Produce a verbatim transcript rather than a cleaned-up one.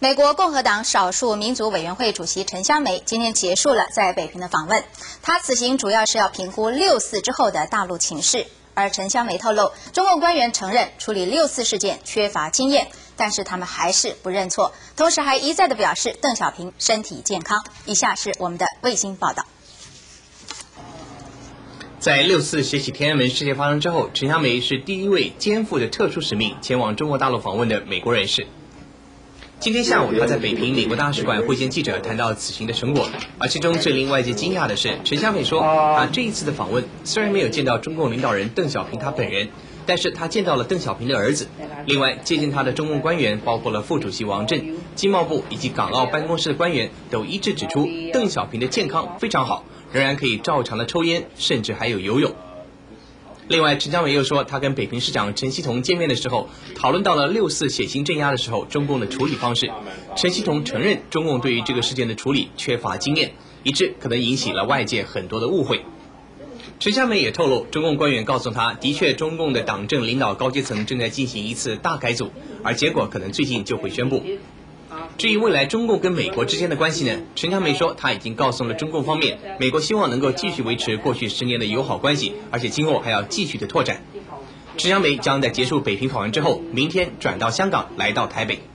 美国共和党少数民族委员会主席陈香梅今天结束了在北平的访问，她此行主要是要评估六四之后的大陆情势。而陈香梅透露，中共官员承认处理六四事件缺乏经验，但是他们还是不认错，同时还一再的表示邓小平身体健康。以下是我们的卫星报道。 在六四血洗天安门事件发生之后，陈香梅是第一位肩负着特殊使命前往中国大陆访问的美国人士。今天下午，他在北平美国大使馆会见记者，谈到此行的成果。而其中最令外界惊讶的是，陈香梅说，他这一次的访问虽然没有见到中共领导人邓小平他本人，但是他见到了邓小平的儿子。另外，接见他的中共官员包括了副主席王震、经贸部以及港澳办公室的官员，都一致指出邓小平的健康非常好，仍然可以照常的抽烟，甚至还有游泳。另外，陈香梅又说，他跟北平市长陈锡同见面的时候，讨论到了六四血腥镇压的时候中共的处理方式。陈锡同承认中共对于这个事件的处理缺乏经验，以致可能引起了外界很多的误会。陈香梅也透露，中共官员告诉他，的确中共的党政领导高阶层正在进行一次大改组，而结果可能最近就会宣布。至于未来中共跟美国之间的关系呢，陈香梅说，他已经告诉了中共方面，美国希望能够继续维持过去十年的友好关系，而且今后还要继续的拓展。陈香梅将在结束北平访问之后，明天转到香港，来到台北。